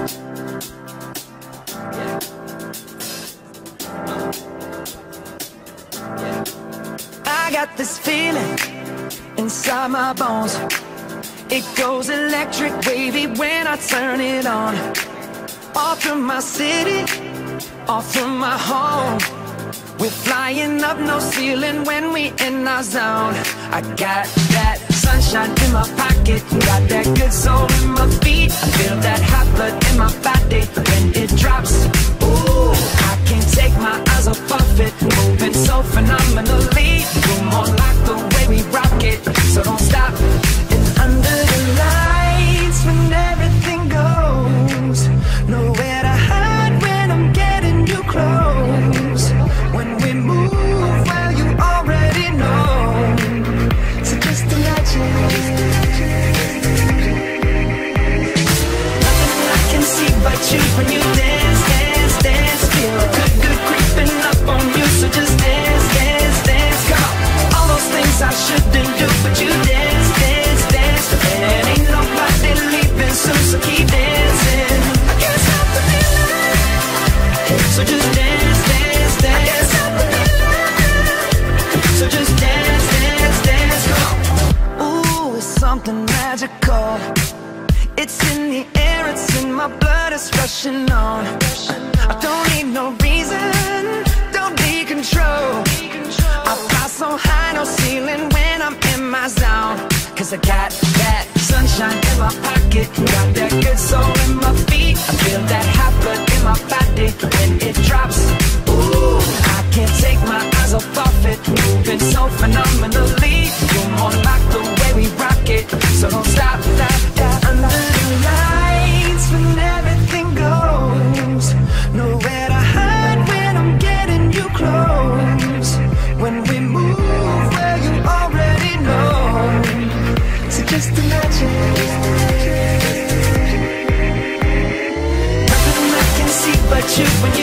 I got this feeling inside my bones. It goes electric wavy when I turn it on. Off from my city, off from my home. We're flying up, no ceiling when we in our zone. I got that sunshine in my pocket, got that good soul in my feet. I feel that hot blood in my body when it drops. Ooh, I can't take my eyes off of it, moving so phenomenally. You're more like the way we rock it, so don't stop. And under the lights, when everything goes, nowhere to hide when I'm getting you close. When we move, well, you already know. So just imagine. Nothing I can see but you when you dance, dance, dance. Feel good, good creeping up on you. So just dance, dance, dance. Come on. All those things I shouldn't do, but you dance, dance, dance. And ain't nobody leaving soon, so keep dancing. I can't stop the feeling. So just dance, dance, dance. I can't stop the feeling. So just dance, dance, dance. Come on. Ooh, it's something magical. It's in the air, it's in my blood, it's rushing on. I don't need no reason, don't need control. I fly so high, no ceiling when I'm in my zone. Cause I got that sunshine in my pocket, got that good soul in my feet. I feel that hot blood in my body when it drops. Ooh, I can't take my eyes off of it, moving so phenomenally. You're more like the way we rock it, so don't stop, stop, stop. Under the lights when everything goes, nowhere to hide when I'm getting you close. When we move, well, you already know. So just imagine. Nothing I can see but you when